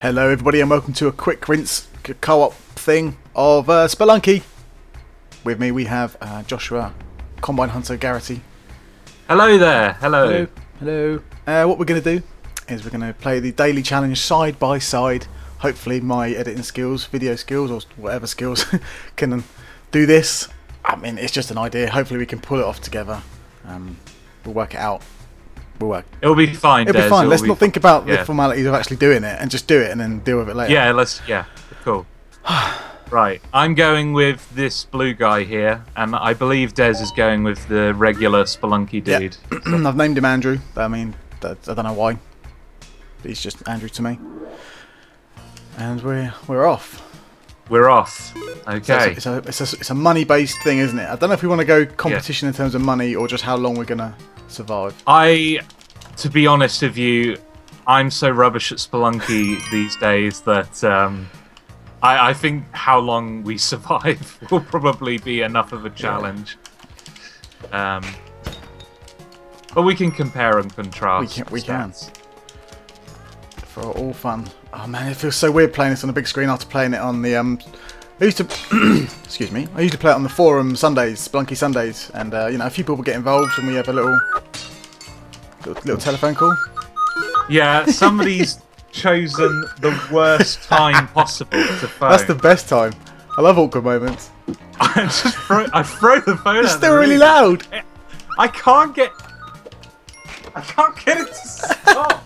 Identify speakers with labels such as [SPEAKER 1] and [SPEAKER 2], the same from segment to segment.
[SPEAKER 1] Hello everybody and welcome to a quick rinse co-op thing of Spelunky. With me we have Joshua, Combine Hunter, Garrity.
[SPEAKER 2] Hello there, hello.
[SPEAKER 1] Hello. What we're going to do is we're going to play the daily challenge side by side. Hopefully my editing skills, video skills or whatever skills can do this. I mean, it's just an idea. Hopefully we can pull it off together. We'll work it out.
[SPEAKER 2] It'll be fine.
[SPEAKER 1] It'll be fine. Let's not think about the
[SPEAKER 2] yeah.
[SPEAKER 1] formalities of actually doing it and just do it and then deal with it later.
[SPEAKER 2] Yeah, cool. Right, I'm going with this blue guy here, and I believe Des is going with the regular Spelunky dude.
[SPEAKER 1] Yep. I've named him Andrew. I mean, I don't know why. But he's just Andrew to me. And we're off.
[SPEAKER 2] We're off. Okay.
[SPEAKER 1] So it's a money-based thing, isn't it? I don't know if we want to go competition in terms of money or just how long we're gonna survive.
[SPEAKER 2] To be honest with you, I'm so rubbish at Spelunky these days that I think how long we survive will probably be enough of a challenge. But we can compare and contrast.
[SPEAKER 1] We can. For all fun. Oh man, it feels so weird playing this on a big screen after playing it on the I used to excuse me. I used to play it on the forum Sundays, Spelunky Sundays, and you know, a few people get involved and we have a little telephone call. Yeah,
[SPEAKER 2] somebody's chosen the worst time possible to phone.
[SPEAKER 1] That's the best time. I love awkward moments.
[SPEAKER 2] I throw the phone.
[SPEAKER 1] It's still really loud.
[SPEAKER 2] I can't get it to stop.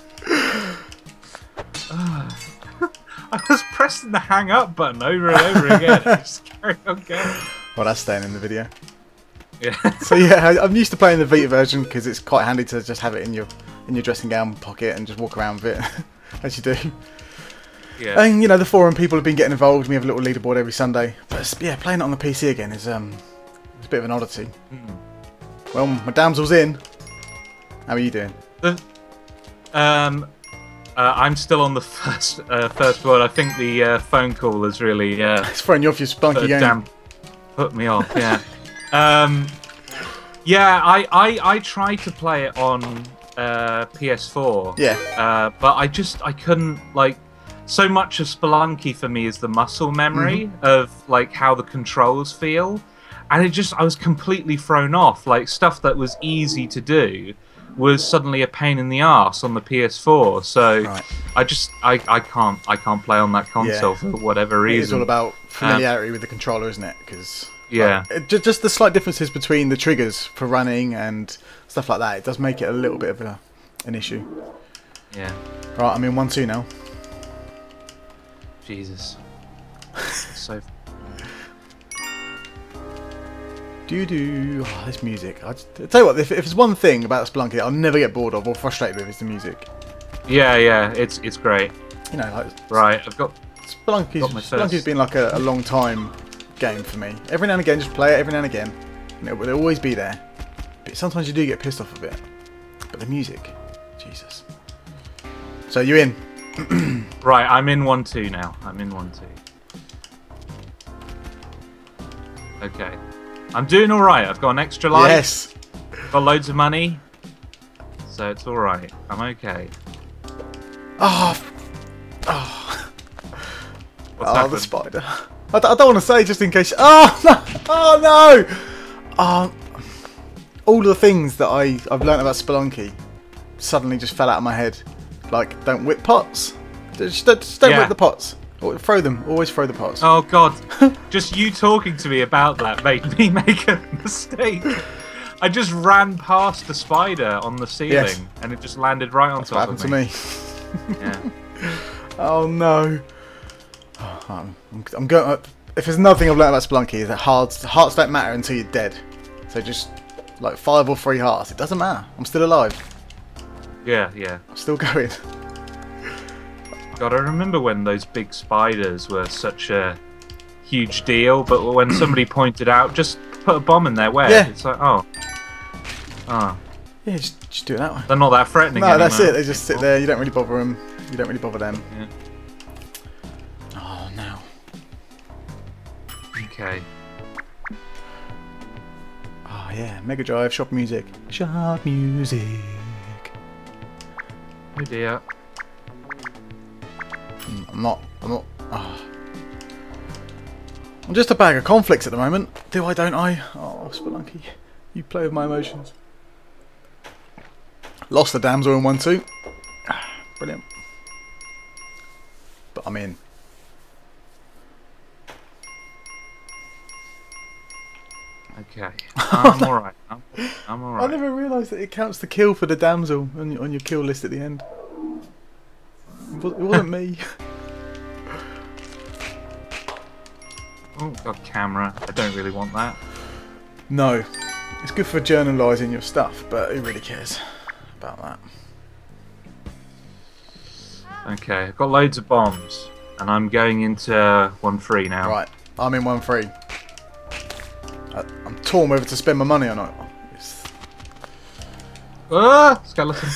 [SPEAKER 2] I was pressing the hang up button over and over again. I just carry on going.
[SPEAKER 1] Well, that's staying in the video.
[SPEAKER 2] Yeah.
[SPEAKER 1] So yeah, I'm used to playing the Vita version because it's quite handy to just have it in your dressing gown pocket and just walk around with it as you do.
[SPEAKER 2] Yeah.
[SPEAKER 1] And you know, the forum people have been getting involved. We have a little leaderboard every Sunday. But yeah, playing it on the PC again is it's a bit of an oddity. Well, my damsel's in. How are you doing?
[SPEAKER 2] I'm still on the first word. I think the phone call has really
[SPEAKER 1] it's throwing you off your Spelunky game.
[SPEAKER 2] Put me off. Yeah. Yeah. I tried to play it on PS4.
[SPEAKER 1] Yeah.
[SPEAKER 2] But I couldn't, like, so much of Spelunky for me is the muscle memory of like how the controls feel, and I was completely thrown off. Like, stuff that was easy to do was suddenly a pain in the arse on the PS4. So right. I can't play on that console for whatever reason.
[SPEAKER 1] It's all about familiarity with the controller, isn't it? Because
[SPEAKER 2] yeah,
[SPEAKER 1] just the slight differences between the triggers for running and stuff like that. It does make it a little bit of an issue.
[SPEAKER 2] Yeah.
[SPEAKER 1] Right, I'm in 1-2 now.
[SPEAKER 2] Jesus. So.
[SPEAKER 1] Oh, this music. I tell you what, if there's one thing about Spelunky I'll never get bored of or frustrated with, it's the music.
[SPEAKER 2] Yeah, it's great.
[SPEAKER 1] You know, like,
[SPEAKER 2] right, I've got
[SPEAKER 1] Spelunky's been like a long time game for me. Every now and again, just play it every now and again, and it will always be there. But sometimes you do get pissed off a bit. But the music, Jesus. So you in?
[SPEAKER 2] Right, I'm in 1-2 now. I'm in 1-2. Okay. I'm doing alright. I've got an extra life.
[SPEAKER 1] Yes.
[SPEAKER 2] Got loads of money. So it's alright. I'm okay.
[SPEAKER 1] Oh.
[SPEAKER 2] What's happened?
[SPEAKER 1] The spider. I don't want to say just in case. Oh no! Oh no! All the things that I've learnt about Spelunky suddenly just fell out of my head. Like, don't whip pots. Just don't whip the pots. Or throw them. Always throw the pots.
[SPEAKER 2] Oh god. Just you talking to me about that made me make a mistake. I just ran past the spider on the ceiling and it just landed right on top of me.
[SPEAKER 1] Happened to me.
[SPEAKER 2] Yeah.
[SPEAKER 1] Oh no. I'm going. If there's nothing I've learned about Spelunky, is that hearts don't matter until you're dead. So just like 5 or 3 hearts, it doesn't matter. I'm still alive.
[SPEAKER 2] Yeah.
[SPEAKER 1] I'm still going.
[SPEAKER 2] God, I remember when those big spiders were such a huge deal, but when somebody pointed out, just put a bomb in their way.
[SPEAKER 1] Yeah.
[SPEAKER 2] It's like, oh.
[SPEAKER 1] Yeah, just do it that way.
[SPEAKER 2] They're not that threatening.
[SPEAKER 1] No,
[SPEAKER 2] anymore.
[SPEAKER 1] that's it. They just sit there. You don't really bother them. You don't really bother them.
[SPEAKER 2] Yeah.
[SPEAKER 1] Oh no.
[SPEAKER 2] Okay.
[SPEAKER 1] Oh yeah, Mega Drive, shop music. Shop music.
[SPEAKER 2] Oh dear.
[SPEAKER 1] I'm not. Oh. I'm just a bag of conflicts at the moment. Do I, don't I? Oh, Spelunky. You play with my emotions. Lost the damsel in 1-2. Brilliant. But I'm in.
[SPEAKER 2] Okay. I'm alright. I'm alright.
[SPEAKER 1] I never realised that it counts the kill for the damsel on your kill list at the end. It wasn't me.
[SPEAKER 2] Oh, God, camera. I don't really want that.
[SPEAKER 1] No. It's good for journalising your stuff, but who really cares about that?
[SPEAKER 2] Okay, I've got loads of bombs, and I'm going into 1-3 now.
[SPEAKER 1] Right, I'm in 1-3. I'm torn whether to spend my money or not.
[SPEAKER 2] Skeleton.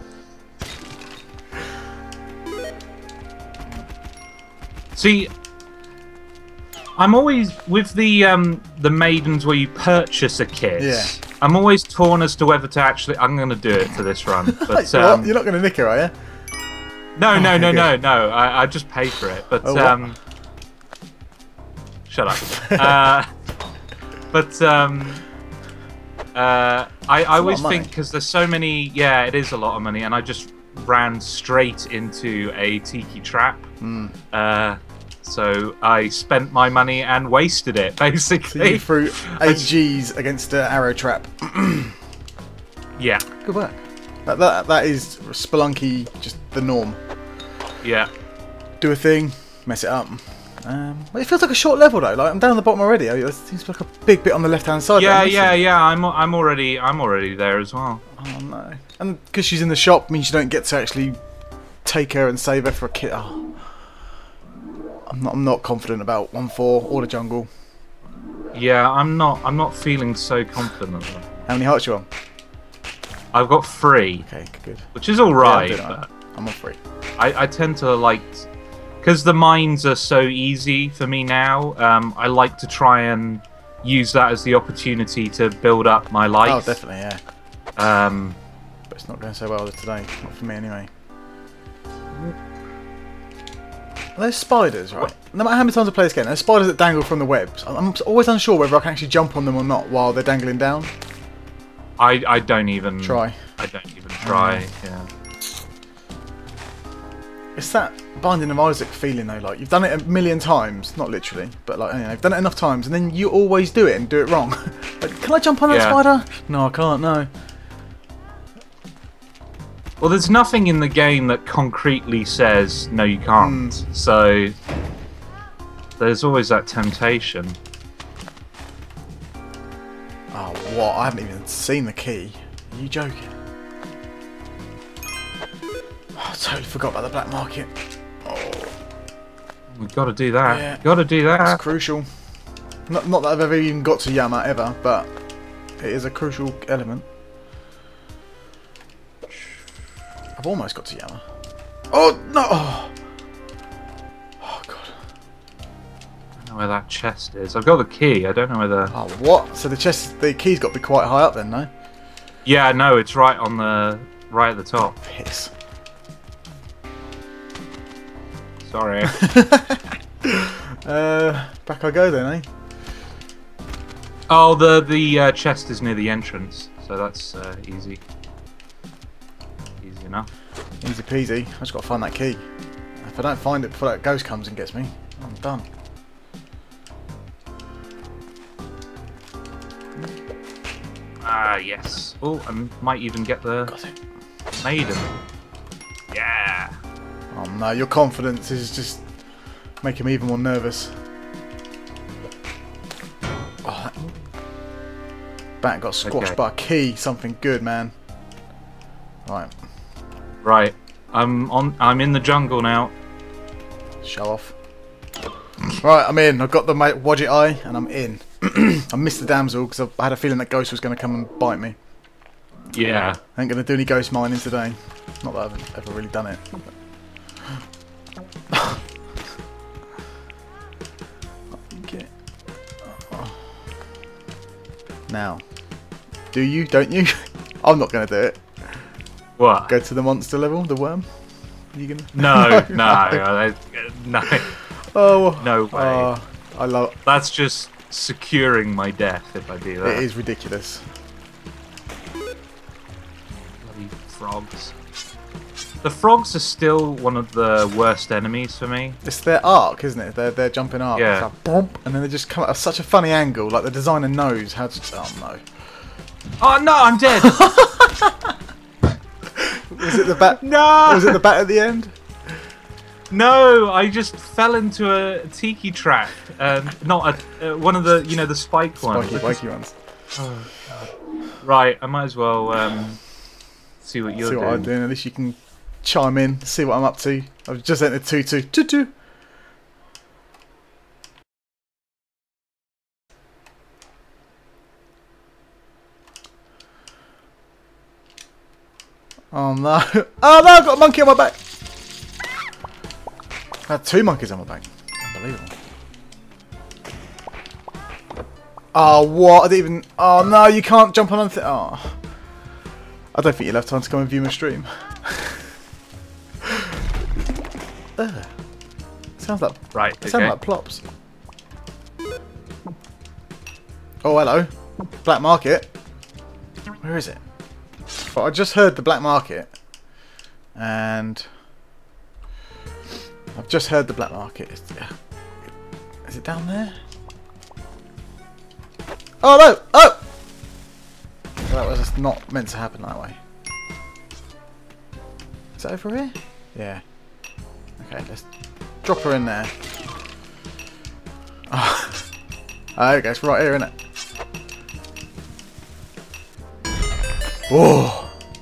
[SPEAKER 2] See, I'm always with the maidens where you purchase a kit.
[SPEAKER 1] Yeah.
[SPEAKER 2] I'm always torn as to whether to actually. I'm going to do it for this run, but
[SPEAKER 1] You're not going to nick her, are you?
[SPEAKER 2] No. I just pay for it, but shut up. I always think because there's so many. Yeah, it is a lot of money, and I just ran straight into a tiki trap. So I spent my money and wasted it, basically.
[SPEAKER 1] So you threw 8 Gs against an arrow trap.
[SPEAKER 2] Yeah.
[SPEAKER 1] Good work. That is Spelunky, just the norm.
[SPEAKER 2] Yeah.
[SPEAKER 1] Do a thing, mess it up. It feels like a short level though. Like I'm down the bottom already. It seems like a big bit on the left-hand side.
[SPEAKER 2] Yeah. I'm already there as well.
[SPEAKER 1] Oh no! And because she's in the shop means you don't get to actually take her and save her for a kit. Oh. I'm not confident about 1-4 or the jungle.
[SPEAKER 2] Yeah, I'm not feeling so confident.
[SPEAKER 1] How many hearts you on?
[SPEAKER 2] I've got 3.
[SPEAKER 1] Okay, good.
[SPEAKER 2] Which is alright.
[SPEAKER 1] Yeah, I'm on 3.
[SPEAKER 2] I tend to like, because the mines are so easy for me now. I like to try and use that as the opportunity to build up my life.
[SPEAKER 1] Oh, definitely, yeah. But it's not going so well today. Not for me anyway. There's spiders, right? No matter how many times I play this game, there's spiders that dangle from the webs. I'm always unsure whether I can actually jump on them or not while they're dangling down.
[SPEAKER 2] I don't even
[SPEAKER 1] try.
[SPEAKER 2] I don't even try. Yeah.
[SPEAKER 1] It's that Binding of Isaac feeling though. Like you've done it a million times, not literally, but like you've done it enough times, and then you always do it and do it wrong. Like, can I jump on that spider? No, I can't. No.
[SPEAKER 2] Well, there's nothing in the game that concretely says no, you can't. So there's always that temptation.
[SPEAKER 1] Oh, what? I haven't even seen the key. Are you joking? Oh, I totally forgot about the black market. Oh.
[SPEAKER 2] We've got to do that.
[SPEAKER 1] Yeah.
[SPEAKER 2] Got to do that.
[SPEAKER 1] It's crucial. Not that I've ever even got to Yama ever, but it is a crucial element. I've almost got to Yama. Oh no! Oh god!
[SPEAKER 2] I don't know where that chest is. I've got the key. I don't know where the.
[SPEAKER 1] Oh what? So the key's got to be quite high up then, no?
[SPEAKER 2] Yeah, no, it's right on the at the top.
[SPEAKER 1] Piss.
[SPEAKER 2] Sorry.
[SPEAKER 1] Back I go then, eh?
[SPEAKER 2] Oh, the chest is near the entrance, so that's easy. Easy enough.
[SPEAKER 1] Easy peasy. I just got to find that key. If I don't find it before that ghost comes and gets me, I'm done.
[SPEAKER 2] Ah, yes. Oh, I might even get the maiden. Yeah.
[SPEAKER 1] Oh no, your confidence is just making me even more nervous. Oh, that bat got squashed by a key. Something good, man. Right.
[SPEAKER 2] Right. I'm in the jungle now.
[SPEAKER 1] Show off. Right, I'm in. I've got the Wadget eye, and I'm in. I missed the damsel because I had a feeling that ghost was going to come and bite me.
[SPEAKER 2] Yeah.
[SPEAKER 1] I ain't going to do any ghost mining today. Not that I've ever really done it. Okay. Now, do you? Don't you? I'm not going to do it.
[SPEAKER 2] What?
[SPEAKER 1] Go to the monster level, the worm. Are you gonna?
[SPEAKER 2] No, no. No.
[SPEAKER 1] Oh.
[SPEAKER 2] No way.
[SPEAKER 1] I love.
[SPEAKER 2] That's just securing my death if I do that.
[SPEAKER 1] It is ridiculous.
[SPEAKER 2] Bloody frogs. The frogs are still one of the worst enemies for me.
[SPEAKER 1] It's their arc, isn't it? Their jumping arc.
[SPEAKER 2] Yeah.
[SPEAKER 1] It's like, bump, and then they just come at such a funny angle. Like the designer knows how to. Oh no.
[SPEAKER 2] Oh no, I'm dead.
[SPEAKER 1] Was it the bat?
[SPEAKER 2] No.
[SPEAKER 1] Was it the bat at the end?
[SPEAKER 2] No, I just fell into a tiki trap. Not one of the the spike ones.
[SPEAKER 1] Spiky ones.
[SPEAKER 2] Oh, God. Right, I might as well see what you're
[SPEAKER 1] See what
[SPEAKER 2] doing.
[SPEAKER 1] I'm doing. At least you can chime in, see what I'm up to. I've just entered 2-2. Oh no! Oh no! I've got a monkey on my back. I had 2 monkeys on my back. Unbelievable. Oh what? I didn't even. Oh no! You can't jump on anything. Oh. I don't think you'll have time to come and view my stream. Sounds like like plops. Oh hello, black market. Where is it? Well, I just heard the black market, and I've just heard the black market. Is it down there? Oh no! Oh, that was just not meant to happen that way. Is that over here? Yeah. Okay, let's drop her in there. Oh, there it goes, right here, isn't it? Whoa!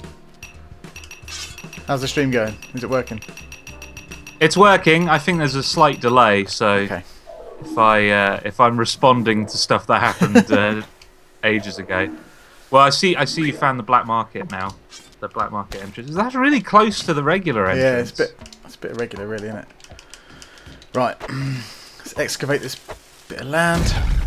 [SPEAKER 1] How's the stream going? Is it working?
[SPEAKER 2] It's working. I think there's a slight delay, so
[SPEAKER 1] Okay.
[SPEAKER 2] if I'm responding to stuff that happened ages ago. Well, I see you found the black market now. The black market entrance. That's really close to the regular entrance.
[SPEAKER 1] Yeah, it's a bit irregular, really, isn't it? Right, let's excavate this bit of land.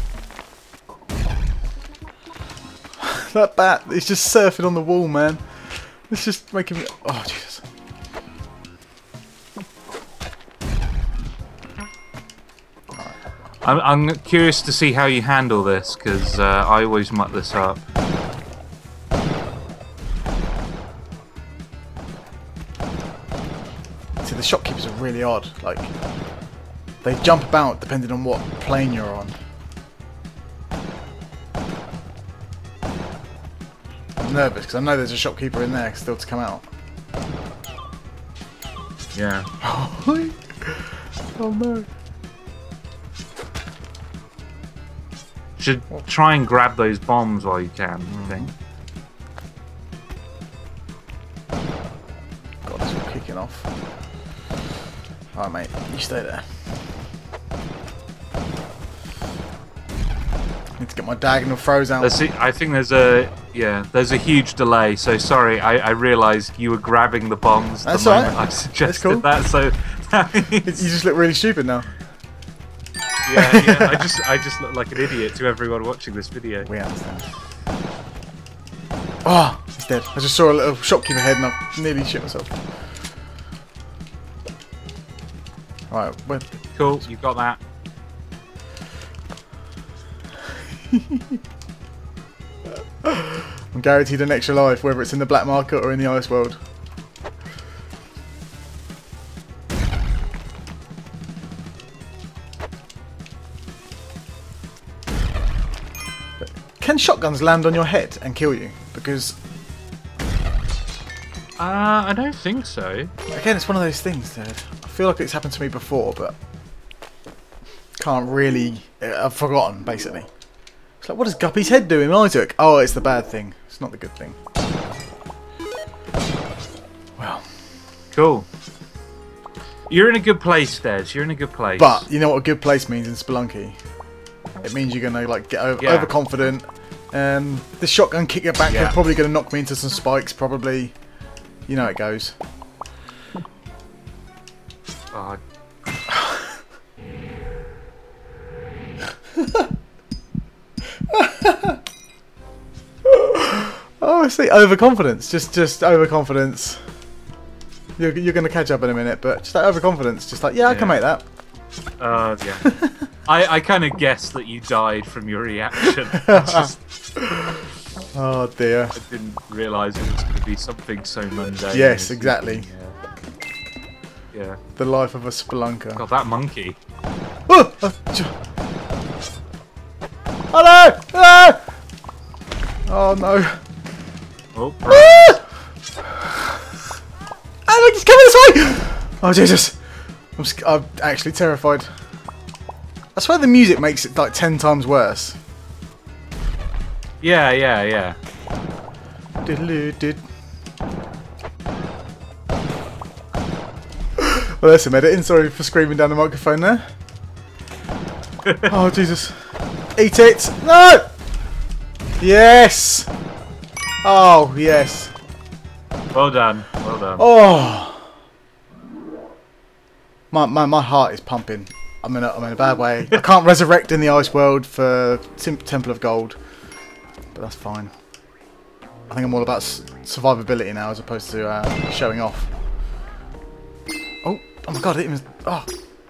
[SPEAKER 1] That bat, it's just surfing on the wall, man. It's just making me. Oh Jesus!
[SPEAKER 2] I'm curious to see how you handle this because I always muck this up.
[SPEAKER 1] See, the shopkeepers are really odd. Like, they jump about depending on what plane you're on. I'm nervous because I know there's a shopkeeper in there still to come out.
[SPEAKER 2] Yeah.
[SPEAKER 1] Oh no.
[SPEAKER 2] Should try and grab those bombs while you can, I think.
[SPEAKER 1] God, it's all kicking off. Alright, mate, you stay there. Need to get my diagonal throws out.
[SPEAKER 2] I think there's a huge delay. So sorry, I realised you were grabbing the bombs the moment I suggested that. So
[SPEAKER 1] you just look really stupid now.
[SPEAKER 2] yeah. I just look like an idiot to everyone watching this video.
[SPEAKER 1] We understand. Oh, he's dead. I just saw a little shopkeeper head and I nearly shit myself. Right, where?
[SPEAKER 2] Cool, you got that.
[SPEAKER 1] I'm guaranteed an extra life, whether it's in the black market or in the ice world. Can shotguns land on your head and kill you? Because
[SPEAKER 2] I don't think so.
[SPEAKER 1] again, it's one of those things that I feel like it's happened to me before, but can't really. I've forgotten, basically. It's like, what does Guppy's head do in Isaac? Oh, it's the bad thing. It's not the good thing. Well.
[SPEAKER 2] Cool. You're in a good place, Des. You're in a good place.
[SPEAKER 1] But you know what a good place means in Spelunky? It means you're gonna like get overconfident. The shotgun kick your back is probably gonna knock me into some spikes. Probably, you know how it goes.
[SPEAKER 2] Oh.
[SPEAKER 1] Oh, I see overconfidence. Just overconfidence. You're going to catch up in a minute, but just that overconfidence. Just like, yeah, I can make that.
[SPEAKER 2] Yeah. I kind of guessed that you died from your reaction.
[SPEAKER 1] Oh dear.
[SPEAKER 2] I didn't realise it was going to be something so mundane.
[SPEAKER 1] Yes, exactly.
[SPEAKER 2] Yeah.
[SPEAKER 1] The life of a spelunker.
[SPEAKER 2] God, that monkey.
[SPEAKER 1] Oh! Hello! Ah! Oh no.
[SPEAKER 2] Oh, right.
[SPEAKER 1] Ah! Look, he's coming this way! Oh Jesus. I'm actually terrified. I swear the music makes it like 10 times worse.
[SPEAKER 2] Yeah.
[SPEAKER 1] Diddle-did. Well, there's some editing. Sorry for screaming down the microphone there. Oh, Jesus. Eat it! No! Yes! Oh, yes.
[SPEAKER 2] Well done. Well done.
[SPEAKER 1] Oh! My heart is pumping. I'm in a bad way. I can't resurrect in the ice world for Temple of Gold. But that's fine. I think I'm all about survivability now as opposed to showing off. Oh my god, I didn't even... Oh.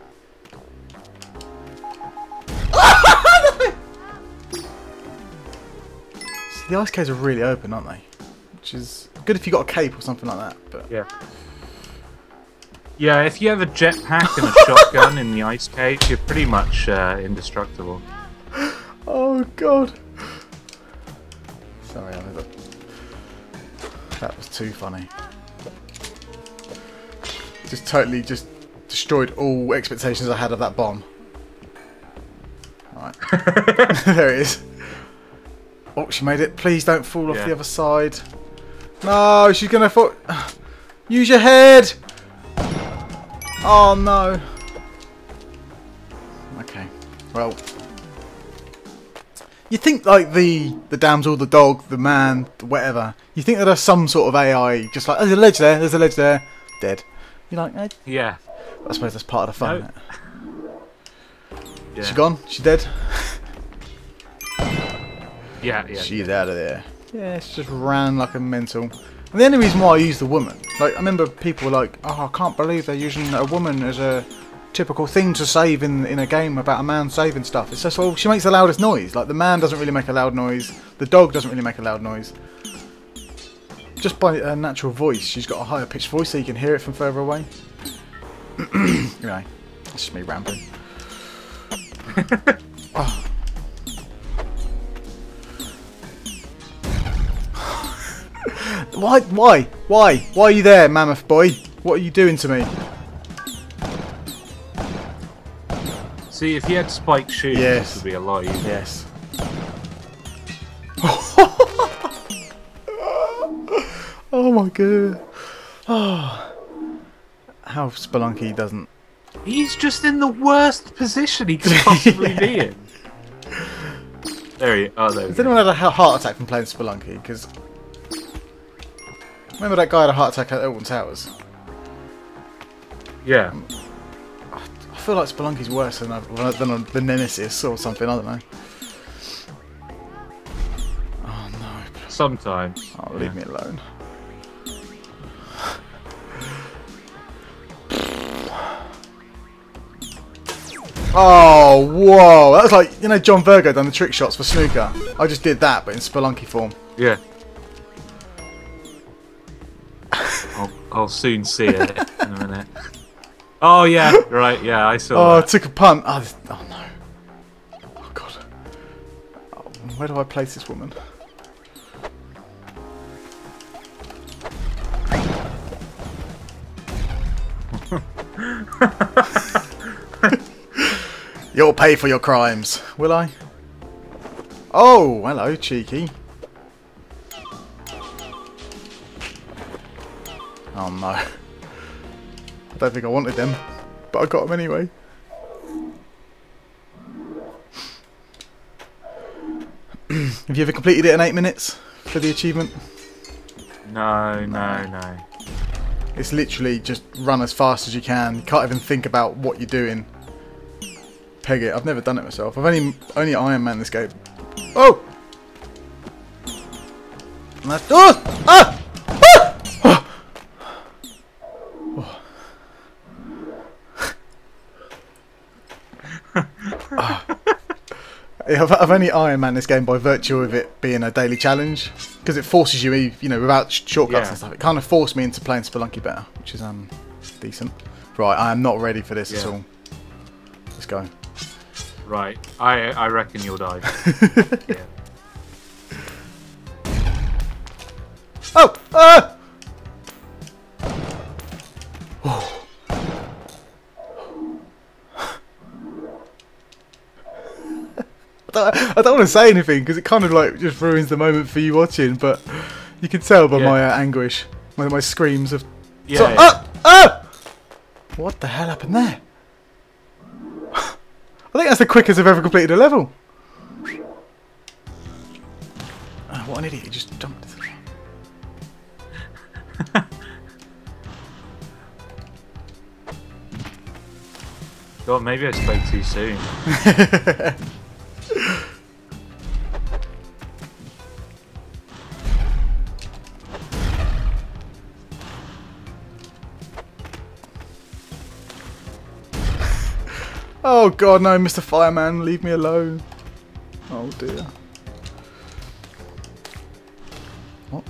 [SPEAKER 1] See, the ice caves are really open, aren't they? Which is good if you got a cape or something like that. But
[SPEAKER 2] Yeah. Yeah, if you have a jetpack and a shotgun in the ice cave, you're pretty much indestructible.
[SPEAKER 1] Oh god. Sorry, that was too funny. Just totally destroyed all expectations I had of that bomb. Alright. There it is. Oh, she made it. Please don't fall off the other side. No, she's gonna fall. Use your head! Oh no. Okay. Well. You think like the damsel, the dog, the man, whatever. You think that there's some sort of AI, just like there's a ledge there, dead. You're like, eh.
[SPEAKER 2] Yeah.
[SPEAKER 1] I suppose that's part of the fun.
[SPEAKER 2] No. Yeah.
[SPEAKER 1] She gone? She dead?
[SPEAKER 2] Yeah.
[SPEAKER 1] She's out of there. Yeah, she just ran like a mental. And the only reason why I used the woman, like I remember people were like, oh, I can't believe they're using a woman as a typical thing to save in a game about a man saving stuff. It's just, well, she makes the loudest noise. Like the man doesn't really make a loud noise. The dog doesn't really make a loud noise. Just by her natural voice, she's got a higher pitched voice so you can hear it from further away. Anyway, it's just me rambling. Oh. Why are you there, mammoth boy? What are you doing to me?
[SPEAKER 2] See, if you had spiked shoes,
[SPEAKER 1] Yes.
[SPEAKER 2] this would be a lot easier.
[SPEAKER 1] Yes. Oh my god. Oh. How Spelunky doesn't.
[SPEAKER 2] He's just in the worst position he could possibly be in. There we go.
[SPEAKER 1] Has anyone had a heart attack from playing Spelunky? Because remember that guy had a heart attack at Elton Towers?
[SPEAKER 2] Yeah.
[SPEAKER 1] I feel like Spelunky's worse than the Nemesis or something, I don't know. Oh no.
[SPEAKER 2] Sometimes.
[SPEAKER 1] Oh, leave me alone. Oh, whoa. That was like, you know, John Virgo done the trick shots for snooker. I just did that, but in Spelunky form.
[SPEAKER 2] Yeah. I'll soon see it in a minute. Oh yeah, right, yeah, I saw
[SPEAKER 1] Oh,
[SPEAKER 2] that.
[SPEAKER 1] I took a punt. Oh no. Oh god. Oh, where do I place this woman? You'll pay for your crimes, will I? Oh, hello, cheeky. Oh no. I don't think I wanted them, but I got them anyway. Have you ever completed it in 8 minutes for the achievement?
[SPEAKER 2] No.
[SPEAKER 1] It's literally just run as fast as you can. You can't even think about what you're doing. Peg it. I've never done it myself. I've only Iron Man this game. Oh! And that's, oh! Ah! Ah! I've only Iron Man this game by virtue of it being a daily challenge, because it forces you, you know, without shortcuts and stuff. It kind of forced me into playing Spelunky better, which is decent. Right, I am not ready for this at all. Let's go.
[SPEAKER 2] Right, I reckon you'll die. Yeah.
[SPEAKER 1] Oh! Ah! I don't want to say anything because it kind of like just ruins the moment for you watching, but you can tell by my anguish, my screams of.
[SPEAKER 2] Yeah.
[SPEAKER 1] So, ah! Ah! What the hell happened there? I think that's the quickest I've ever completed a level. Oh, what an idiot! He just jumped.
[SPEAKER 2] God, maybe I spoke too soon.
[SPEAKER 1] Oh god, no, Mr. Fireman, leave me alone. Oh dear. What?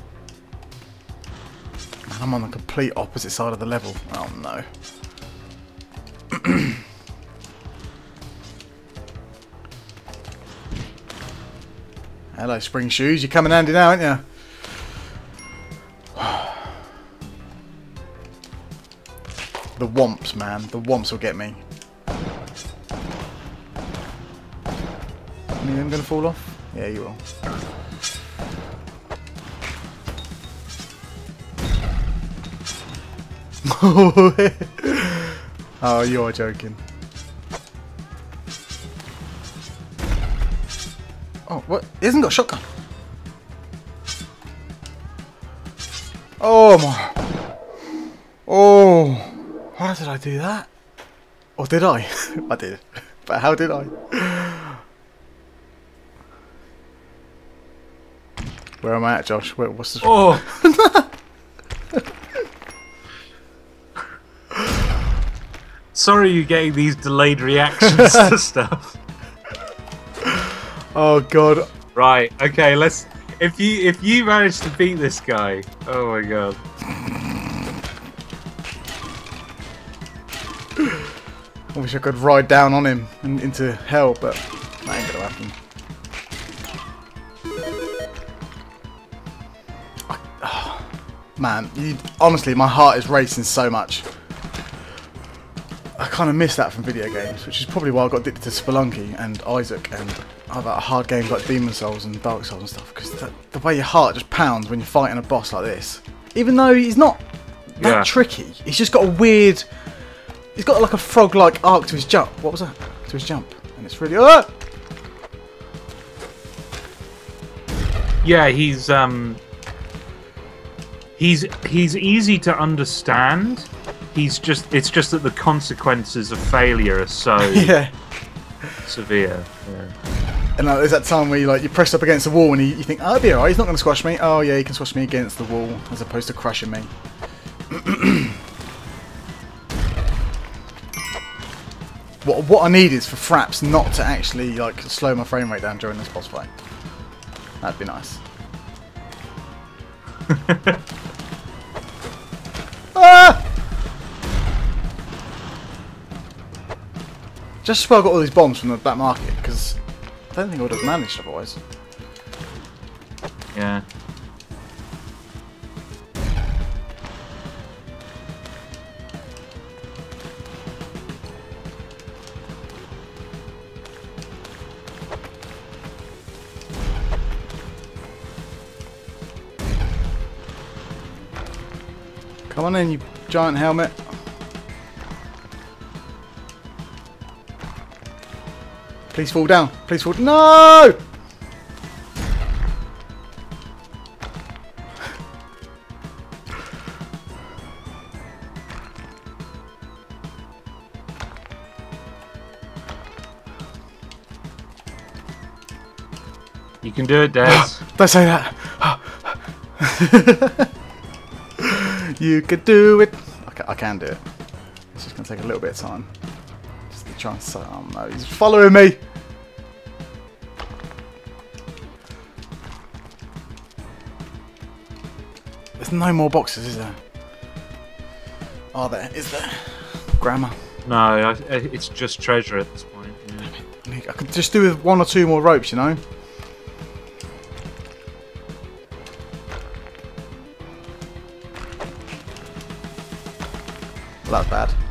[SPEAKER 1] I'm on the complete opposite side of the level. Oh no. Hello, spring shoes. You're coming handy now, aren't you? The womps, man. The womps will get me. Any of them going to fall off? Yeah, you will. Oh, you're joking. Oh, what? He hasn't got a shotgun. Oh my. Oh. How did I do that? Or did I? I did. But how did I? Where am I at, Josh? What's the...
[SPEAKER 2] Oh! Sorry you're getting these delayed reactions to stuff.
[SPEAKER 1] Oh god.
[SPEAKER 2] Right, okay, let's... If you manage to beat this guy... Oh my god.
[SPEAKER 1] I wish I could ride down on him and into hell, but that ain't gonna happen. Man, honestly, my heart is racing so much. I kind of miss that from video games, which is probably why I got addicted to Spelunky and Isaac and other hard games like Demon Souls and Dark Souls and stuff, because the way your heart just pounds when you're fighting a boss like this. Even though he's not that tricky, he's just got a weird... He's got like a frog-like arc to his jump. What was that? To his jump. And it's really... Ah!
[SPEAKER 2] Yeah, he's easy to understand. It's just that the consequences of failure are so severe. Yeah.
[SPEAKER 1] And there's that time where you press up against the wall and you think, oh, it'll be alright, he's not going to squash me. Oh yeah, he can squash me against the wall as opposed to crushing me. What I need is for Fraps not to actually like slow my frame rate down during this boss fight. That'd be nice. Ah! Just as well I got all these bombs from the black market, because I don't think I would have managed otherwise.
[SPEAKER 2] Yeah.
[SPEAKER 1] Come on in, you giant helmet. Please fall down. Please fall. No!
[SPEAKER 2] You can do it, Des.
[SPEAKER 1] Don't say that. You could do it. I can do it. It's just going to take a little bit of time. Just to try and say, oh no, he's following me. There's no more boxes, is there? Are there? Is there? Grammar.
[SPEAKER 2] No, it's just treasure at this point. Yeah.
[SPEAKER 1] I could just do with 1 or 2 more ropes, you know? Well, that's bad.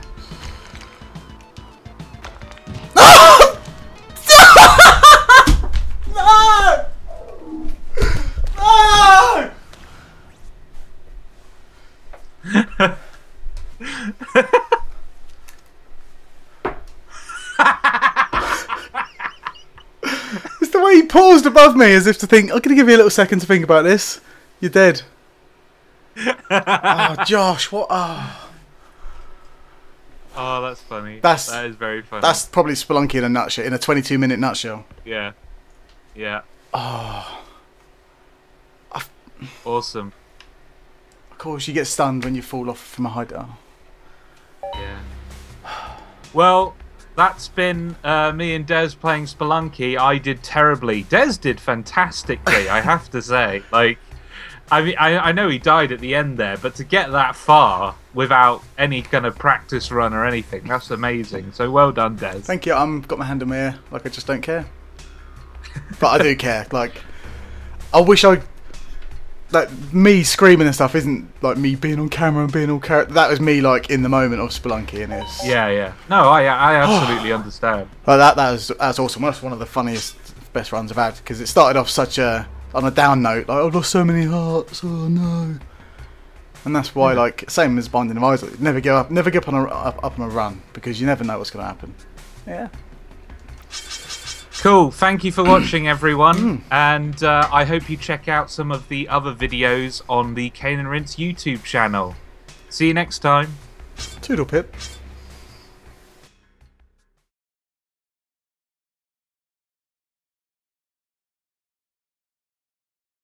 [SPEAKER 1] No! No! It's the way he paused above me as if to think, I'm going to give you a little second to think about this. You're dead. Oh, Josh, what? Oh.
[SPEAKER 2] Oh, that's funny.
[SPEAKER 1] That
[SPEAKER 2] is very funny.
[SPEAKER 1] That's probably Spelunky in a nutshell, in a 22-minute nutshell.
[SPEAKER 2] Yeah. Yeah.
[SPEAKER 1] Oh.
[SPEAKER 2] Awesome.
[SPEAKER 1] Of course, you get stunned when you fall off from a height. Oh.
[SPEAKER 2] Yeah. Well, that's been me and Des playing Spelunky. I did terribly. Des did fantastically, I have to say. Like, I mean, I know he died at the end there, but to get that far without any kind of practice run or anything, that's amazing. So well done, Des.
[SPEAKER 1] Thank you. I've got my hand on my ear, like I just don't care. But I do care. Like, I wish I... Like, me screaming and stuff isn't like me being on camera and being all that was me like in the moment of Spelunky, and it's...
[SPEAKER 2] Yeah. No, I absolutely understand.
[SPEAKER 1] Like that's awesome. That's one of the funniest, best runs I've had, because it started off such a... on a down note, like, I've lost so many hearts, oh no. And that's why, like, same as Binding of Isaac, never go up on a run, because you never know what's going to happen. Yeah.
[SPEAKER 2] Cool, thank you for watching, everyone, and I hope you check out some of the other videos on the Cane and Rinse YouTube channel. See you next time.
[SPEAKER 1] Toodle pip.